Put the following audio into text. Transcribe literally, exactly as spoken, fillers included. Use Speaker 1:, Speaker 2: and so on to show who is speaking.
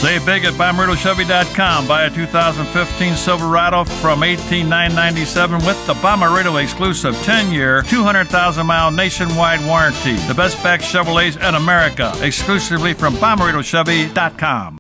Speaker 1: Save big at Bommarito Chevy dot com. Buy a two thousand fifteen Silverado from eighteen thousand nine hundred ninety-seven dollars with the Bommarito exclusive ten-year, two hundred thousand mile nationwide warranty. The best back Chevrolets in America, exclusively from Bommarito Chevy dot com.